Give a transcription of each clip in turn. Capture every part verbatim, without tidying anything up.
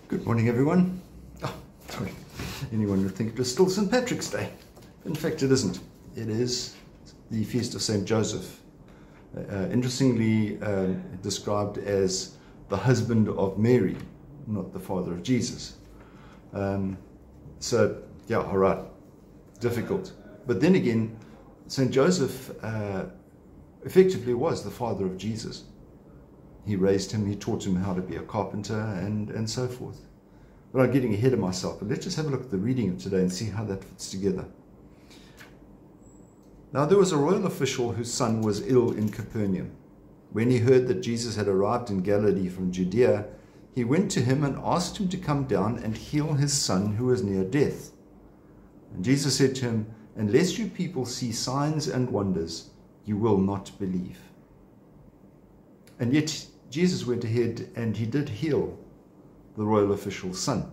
Good morning, everyone. Oh, sorry. Anyone would think it was still Saint Patrick's Day. In fact, it isn't. It is the feast of Saint Joseph. Uh, interestingly uh, described as the husband of Mary, not the father of Jesus. Um, so, yeah, all right, difficult. But then again, Saint Joseph uh, effectively was the father of Jesus. He raised him, he taught him how to be a carpenter, and, and so forth. But I'm getting ahead of myself. But let's just have a look at the reading of today and see how that fits together. Now there was a royal official whose son was ill in Capernaum. When he heard that Jesus had arrived in Galilee from Judea, he went to him and asked him to come down and heal his son who was near death. And Jesus said to him, "Unless you people see signs and wonders, you will not believe." And yet Jesus went ahead and he did heal the royal official's son.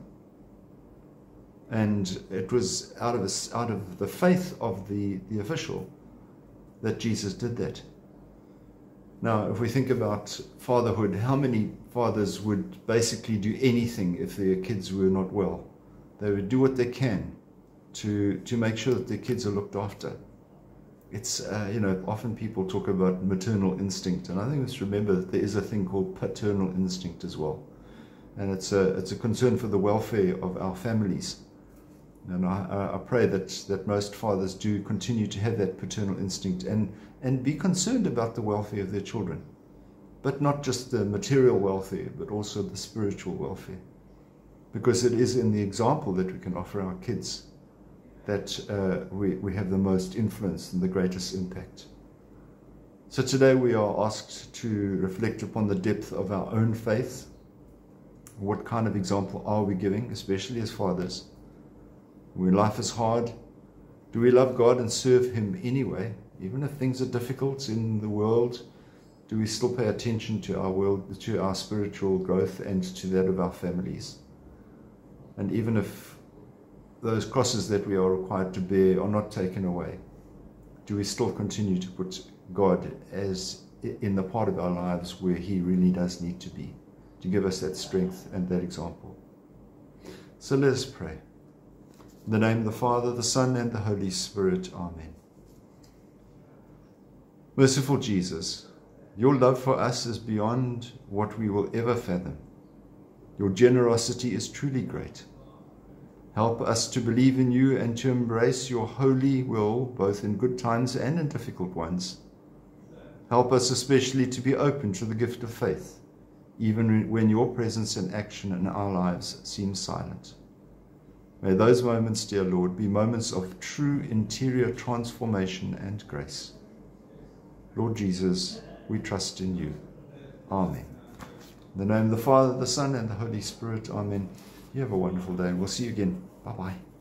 And it was out of, a, out of the faith of the, the official that Jesus did that. Now, if we think about fatherhood, how many fathers would basically do anything if their kids were not well? They would do what they can to, to make sure that their kids are looked after. It's, uh, you know, often people talk about maternal instinct, and I think we must remember that there is a thing called paternal instinct as well. And it's a, it's a concern for the welfare of our families. And I, I pray that, that most fathers do continue to have that paternal instinct and, and be concerned about the welfare of their children. But not just the material welfare, but also the spiritual welfare. Because it is in the example that we can offer our kids that uh, we, we have the most influence and the greatest impact. So today we are asked to reflect upon the depth of our own faith. What kind of example are we giving, especially as fathers? When life is hard, do we love God and serve Him anyway? Even if things are difficult in the world, do we still pay attention to our world, to our spiritual growth and to that of our families? And even if those crosses that we are required to bear are not taken away, do we still continue to put God as in the part of our lives where He really does need to be, to give us that strength and that example? So let us pray. In the name of the Father, the Son, and the Holy Spirit. Amen. Merciful Jesus, your love for us is beyond what we will ever fathom. Your generosity is truly great. Help us to believe in you and to embrace your holy will, both in good times and in difficult ones. Help us especially to be open to the gift of faith, even when your presence and action in our lives seem silent. May those moments, dear Lord, be moments of true interior transformation and grace. Lord Jesus, we trust in you. Amen. In the name of the Father, the Son, and the Holy Spirit. Amen. You have a wonderful day, and we'll see you again. Bye-bye.